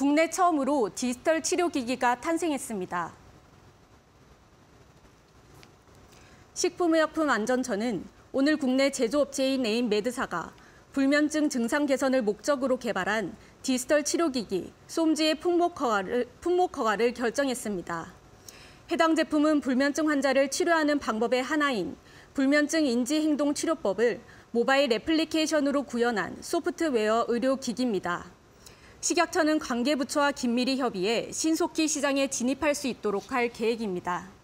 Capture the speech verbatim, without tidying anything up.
국내 처음으로 디지털 치료기기가 탄생했습니다. 식품의약품안전처는 오늘 국내 제조업체인 에임메드사가 불면증 증상 개선을 목적으로 개발한 디지털 치료기기 솜지의 품목 허가를, 품목 허가를 결정했습니다. 해당 제품은 불면증 환자를 치료하는 방법의 하나인 불면증 인지행동치료법을 모바일 애플리케이션으로 구현한 소프트웨어 의료기기입니다. 식약처는 관계부처와 긴밀히 협의해 신속히 시장에 진입할 수 있도록 할 계획입니다.